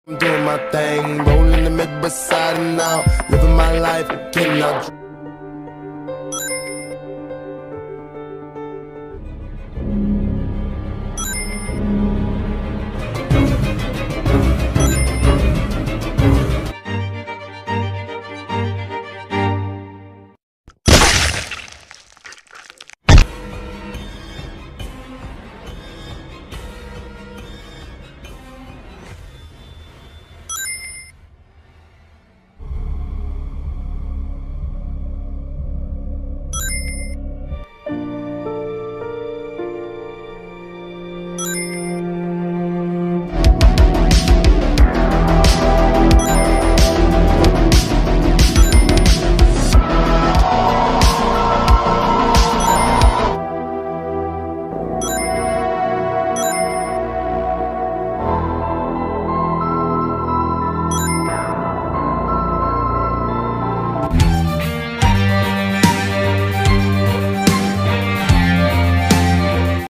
I'm doing my thing, rolling the mid beside and out, living my life, getting out.